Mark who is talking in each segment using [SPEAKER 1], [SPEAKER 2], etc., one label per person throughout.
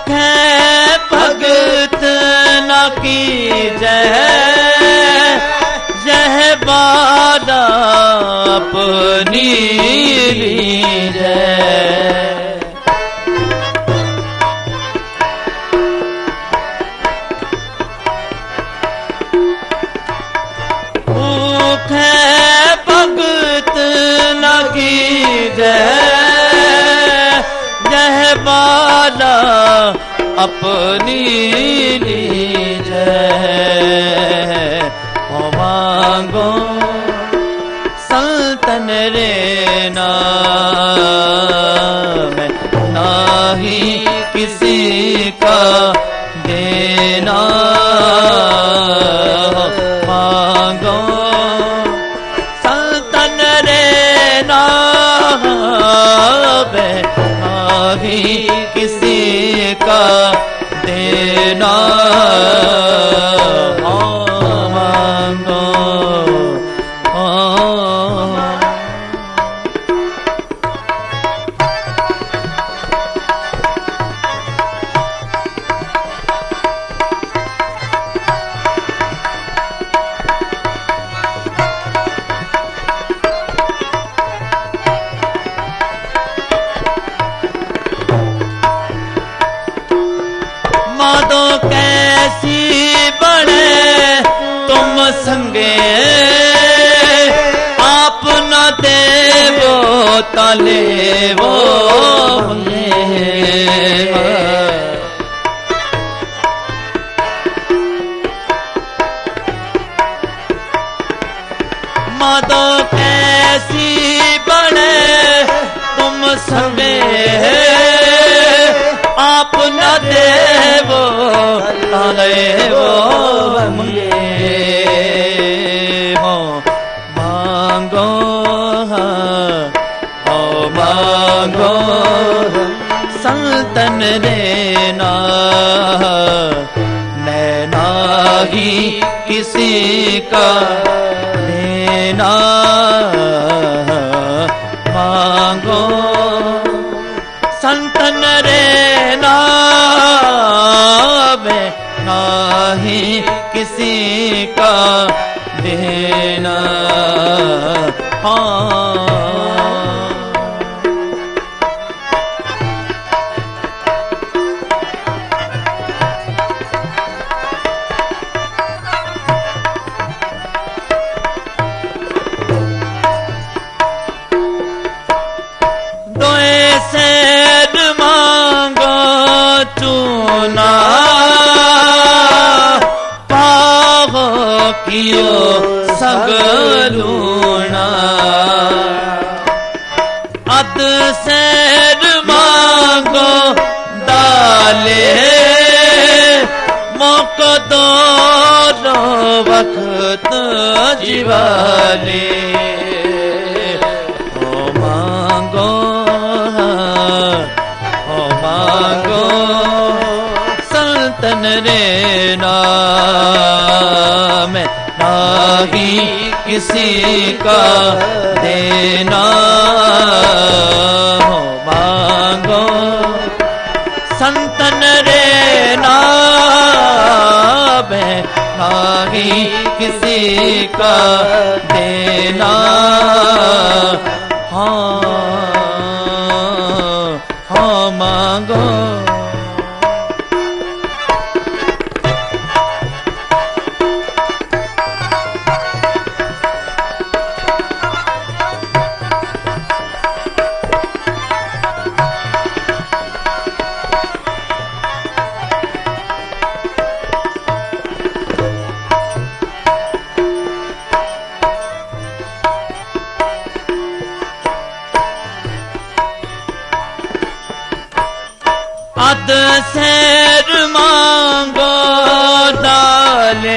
[SPEAKER 1] भगत न कीजै यह बाला अपनी लीजै। भगत न कीजै यह बाला अपनी लीजै। मांगो सल्तन रे नाम नाही किसी का देना। मांगो सल्तन रे नाम नाही किसी का देना। मादो कैसी बड़े तुम संगे आप न देवो तले वो मादो कैसी बड़े तुम संगे आप न देवो तले वो मंगे। हो मांगो हो मांगो सल्तन रे नैना ही किसी का देना। मांगो संतन रे नाम नाही किसी का देना। चूना पाहो कियो सगलूना अद सैर मांगो डाले मौको दो वक्त जीवाले। ओ मांगो सल्तन रे नाम नाही किसी का देना। मांगो संतन रे नाम नाही किसी का देना। हाँ मांगो अद सैर मांगो डाले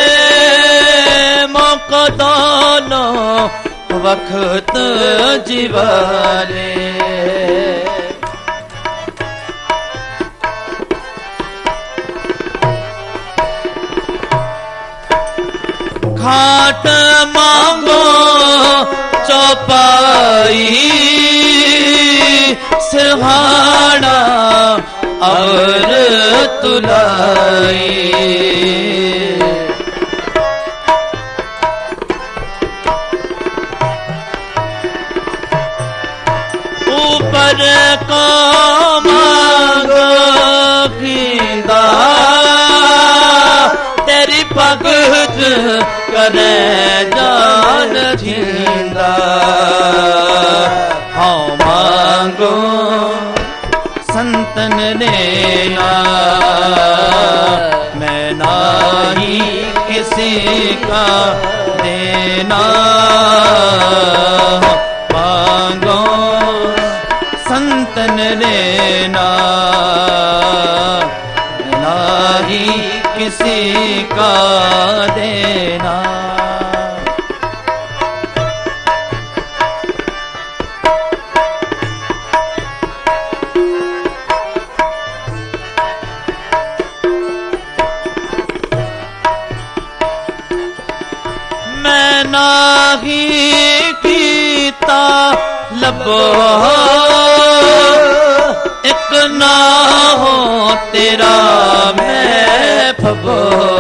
[SPEAKER 1] मौको दोनों वक्त जीवाले। खाट मांगो चौपाई सिरहाना अवर तुलाई। ऊपर को मांगो कीदा तेरी भगत करे जान जींदा। हाँ मांगो संतन देना मैं नाही किसी का देना। मांगो संतन देना नाही किसी का देना। मैं नाही कीता लबो एक ना हो तेरा मैं फबो।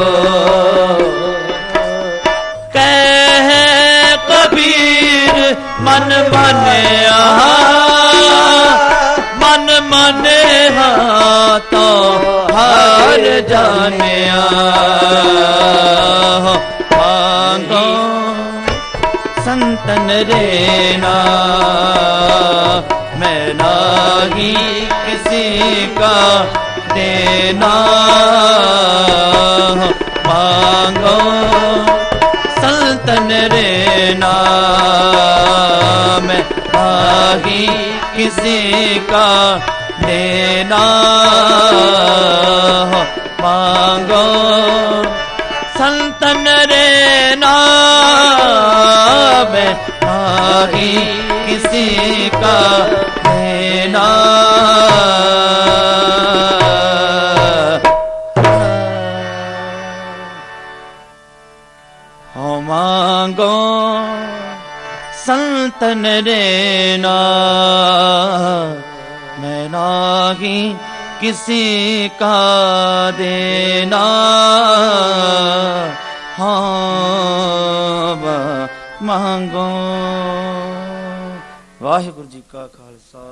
[SPEAKER 1] कह कबीर मन मानिया मन माने तो हार जानिया। मांगो संतन रेना मैं नाही किसी का देना। मांगो संतन रेना मैं नाही किसी का देना। मांगो संतन रेना मैं नाही किसी का देना। हो मांगो संतन रेना मैं नाही किसी का देना। हाँ मांगो। वाहिगुरु जी का खालसा।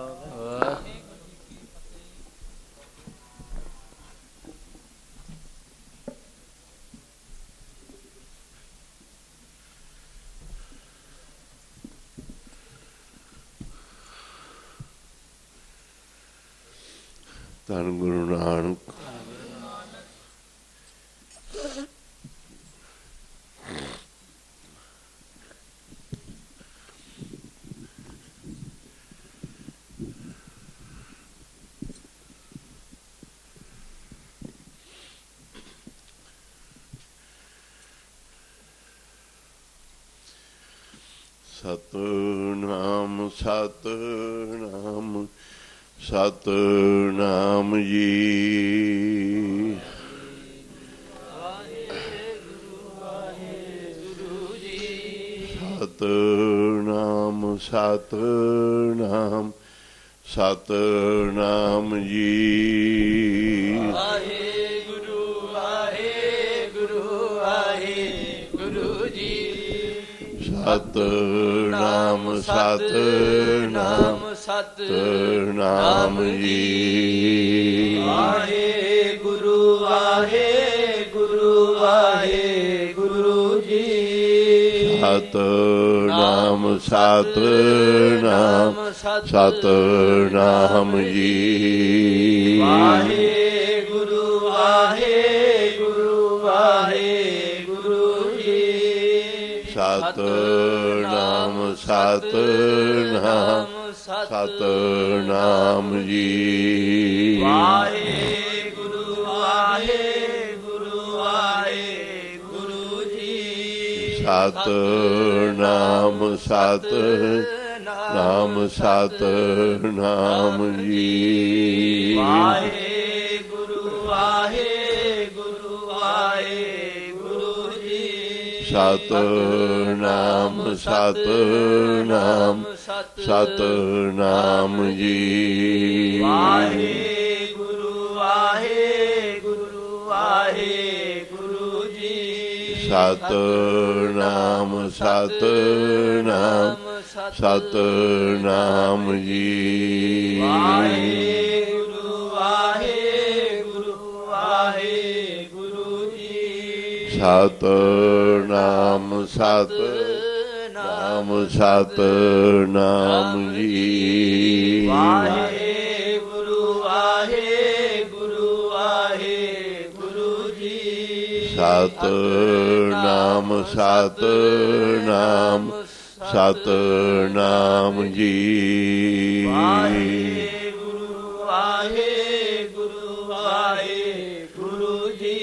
[SPEAKER 2] ਧੰਨ ਗੁਰੂ ਨਾਨਕ ਸਤਿਨਾਮ ਸਤਿਨਾਮ ਸਤਿਨਾਮ ਜੀ। ਸਤਿਨਾਮ ਸਤਿਨਾਮ ਸਤਿਨਾਮ ਜੀ।
[SPEAKER 1] ਵਾਹਿਗੁਰੂ ਵਾਹਿਗੁਰੂ ਵਾਹਿਗੁਰੂ ਜੀ।
[SPEAKER 2] ਸਤਿਨਾਮ ਸਤਿਨਾਮ ਸਤਿਨਾਮ ਜੀ।
[SPEAKER 1] ਵਾਹਿਗੁਰੂ ਵਾਹਿਗੁਰੂ ਵਾਹਿਗੁਰੂ ਜੀ।
[SPEAKER 2] ਸਤਿਨਾਮ ਸਤਿਨਾਮ ਸਤਿਨਾਮ ਜੀ।
[SPEAKER 1] ਵਾਹਿਗੁਰੂ ਵਾਹਿਗੁਰੂ ਵਾਹਿਗੁਰੂ ਜੀ।
[SPEAKER 2] ਸਤਿਨਾਮ ਸਤਿਨਾਮ ਸਤਿਨਾਮ ਜੀ।
[SPEAKER 1] ਵਾਹਿਗੁਰੂ ਵਾਹਿਗੁਰੂ ਵਾਹਿਗੁਰੂ ਜੀ।
[SPEAKER 2] ਸਤਿਨਾਮ ਸਤਿਨਾਮ ਸਤਿਨਾਮ ਜੀ।
[SPEAKER 1] ਵਾਹਿਗੁਰੂ ਵਾਹਿਗੁਰੂ ਵਾਹਿਗੁਰੂ ਜੀ।
[SPEAKER 2] ਸਤਿਨਾਮ ਸਤਿਨਾਮ ਸਤਿਨਾਮ ਜੀ।
[SPEAKER 1] ਵਾਹਿਗੁਰੂ
[SPEAKER 2] ਸਤਿਨਾਮ ਸਤਿਨਾਮ ਸਤਿਨਾਮ ਜੀ।
[SPEAKER 1] ਵਾਹਿਗੁਰੂ ਵਾਹਿਗੁਰੂ ਵਾਹਿਗੁਰੂ ਜੀ।
[SPEAKER 2] ਸਤਿਨਾਮ ਸਤਿਨਾਮ ਸਤਿਨਾਮ ਜੀ।
[SPEAKER 1] ਵਾਹਿਗੁਰੂ ਵਾਹਿਗੁਰੂ ਵਾਹਿਗੁਰੂ ਜੀ।
[SPEAKER 2] ਸਤਿਨਾਮ ਸਤਿਨਾਮ ਸਤਿਨਾਮ ਜੀ।
[SPEAKER 1] ਵਾਹਿਗੁਰੂ ਵਾਹਿਗੁਰੂ ਵਾਹਿਗੁਰੂ ਜੀ।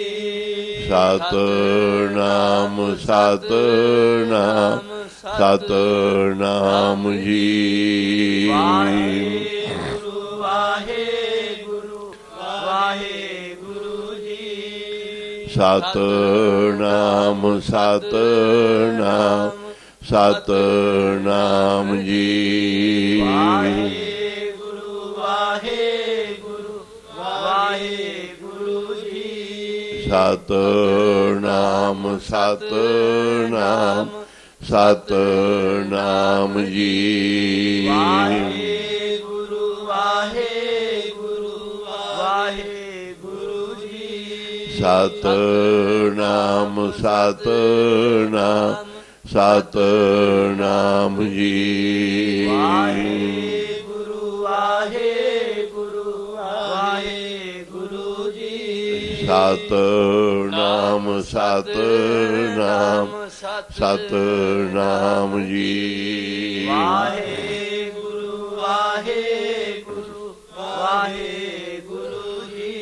[SPEAKER 2] ਸਤਿਨਾਮ ਸਤਿਨਾਮ ਸਤਿਨਾਮ ਜੀ।
[SPEAKER 1] ਵਾਹਿਗੁਰੂ ਵਾਹਿਗੁਰੂ ਵਾਹਿਗੁਰੂ ਜੀ।
[SPEAKER 2] ਸਤਿਨਾਮ ਸਤਿਨਾਮ ਸਤਿਨਾਮ ਜੀ।
[SPEAKER 1] ਵਾਹਿਗੁਰੂ ਵਾਹਿਗੁਰੂ ਵਾਹਿਗੁਰੂ ਜੀ।
[SPEAKER 2] ਸਤਿਨਾਮ ਸਤਿਨਾਮ ਸਤਿਨਾਮ ਜੀ।
[SPEAKER 1] ਵਾਹਿਗੁਰੂ ਵਾਹਿਗੁਰੂ ਵਾਹਿਗੁਰੂ ਜੀ।
[SPEAKER 2] ਸਤਿਨਾਮ ਸਤਿਨਾਮ ਸਤਿਨਾਮ ਜੀ।
[SPEAKER 1] ਵਾਹਿਗੁਰੂ ਵਾਹਿਗੁਰੂ ਵਾਹਿਗੁਰੂ ਜੀ।
[SPEAKER 2] ਸਤਿਨਾਮ ਸਤਿਨਾਮ ਸਤਿਨਾਮ ਜੀ।
[SPEAKER 1] ਵਾਹਿਗੁਰੂ ਵਾਹਿਗੁਰੂ ਵਾਹਿਗੁਰੂ ਜੀ।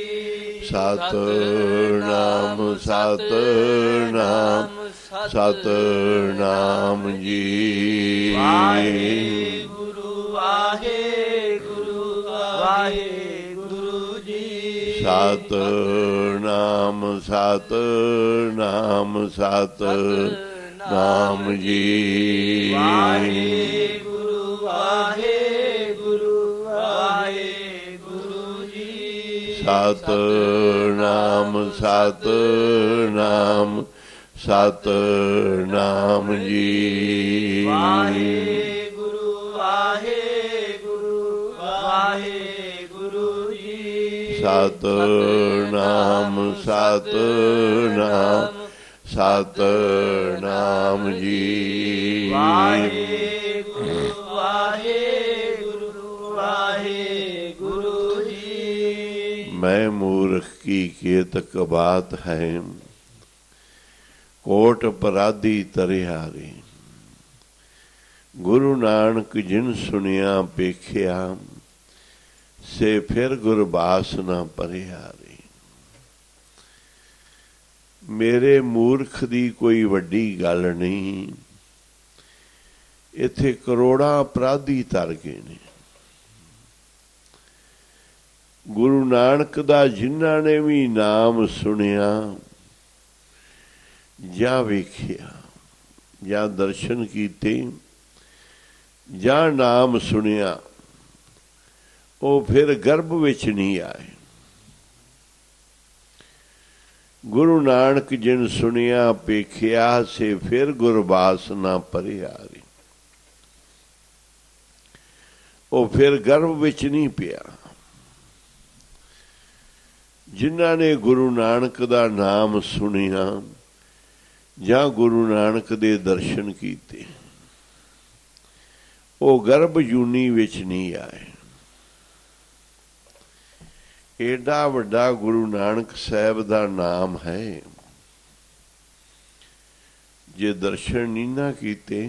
[SPEAKER 2] ਸਤਿਨਾਮ ਸਤਿਨਾਮ ਸਤਿਨਾਮ ਜੀ।
[SPEAKER 1] ਵਾਹਿਗੁਰੂ ਵਾਹਿਗੁਰੂ ਵਾਹਿਗੁਰੂ ਜੀ।
[SPEAKER 2] ਸਤਿਨਾਮ ਸਤਿਨਾਮ ਸਤਿਨਾਮ ਜੀ।
[SPEAKER 1] ਵਾਹਿਗੁਰੂ ਵਾਹਿਗੁਰੂ ਵਾਹਿਗੁਰੂ ਜੀ।
[SPEAKER 2] ਸਤਿਨਾਮ ਸਤਿਨਾਮ ਸਤਿਨਾਮ ਜੀ।
[SPEAKER 1] ਵਾਹਿਗੁਰੂ ਵਾਹਿਗੁਰੂ ਵਾਹਿਗੁਰੂ ਜੀ।
[SPEAKER 2] ਸਤਿਨਾਮ ਸਤਿਨਾਮ ਸਤਿਨਾਮ ਜੀ।
[SPEAKER 1] ਵਾਹਿਗੁਰੂ ਵਾਹਿਗੁਰੂ ਵਾਹਿਗੁਰੂ ਜੀ।
[SPEAKER 2] ਮੈਂ ਮੂਰਖ ਕੀ ਕੇਤਕ ਬਾਤ ਹੈ, ਕੋਟ ਅਪਰਾਧੀ ਤਰਿਹਾਰੇ। ਗੁਰੂ ਨਾਨਕ ਜਿਨ ਸੁਣਿਆ ਪੇਖਿਆ, ਸੇ ਫਿਰ ਗੁਰਬਾਸ ਨਾ ਪਰਿਹਾਰੇ। ਮੇਰੇ ਮੂਰਖ ਦੀ ਕੋਈ ਵੱਡੀ ਗੱਲ ਨਹੀਂ, ਇੱਥੇ ਕਰੋੜਾਂ ਅਪਰਾਧੀ ਤਰ ਗਏ ਨੇ। ਗੁਰੂ ਨਾਨਕ ਦਾ ਜਿਨ੍ਹਾਂ ਨੇ ਵੀ ਨਾਮ ਸੁਣਿਆ ਜਾਂ ਵੇਖਿਆ ਜਾਂ ਦਰਸ਼ਨ ਕੀਤੇ ਜਾਂ ਨਾਮ ਸੁਣਿਆ, ਉਹ ਫਿਰ ਗਰਭ ਵਿੱਚ ਨਹੀਂ ਆਏ। ਗੁਰੂ ਨਾਨਕ ਜਿਨ ਸੁਣਿਆ ਪੇਖਿਆ, ਸੇ ਫਿਰ ਗੁਰਬਾਸ ਨਾ ਪਰਿਹਾਰੇ। ਉਹ ਫਿਰ ਗਰਭ ਵਿੱਚ ਨਹੀਂ ਪਿਆ। ਜਿਨ੍ਹਾਂ ਨੇ ਗੁਰੂ ਨਾਨਕ ਦਾ ਨਾਮ ਸੁਣਿਆ ਜਾਂ ਗੁਰੂ ਨਾਨਕ ਦੇ ਦਰਸ਼ਨ ਕੀਤੇ, ਉਹ ਗਰਭ ਜੂਨੀ ਵਿੱਚ ਨਹੀਂ ਆਏ। ਏਡਾ ਵੱਡਾ ਗੁਰੂ ਨਾਨਕ ਸਾਹਿਬ ਦਾ ਨਾਮ ਹੈ, ਜੇ ਦਰਸ਼ਨ ਨਹੀਂ ਨਾ ਕੀਤੇ,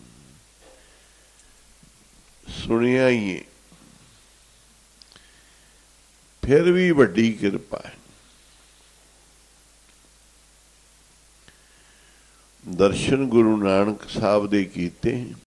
[SPEAKER 2] ਸੁਣਿਆ ਹੀ ਹੈ, ਫਿਰ ਵੀ ਵੱਡੀ ਕਿਰਪਾ ਹੈ। ਦਰਸ਼ਨ ਗੁਰੂ ਨਾਨਕ ਸਾਹਿਬ ਦੇ ਕੀਤੇ,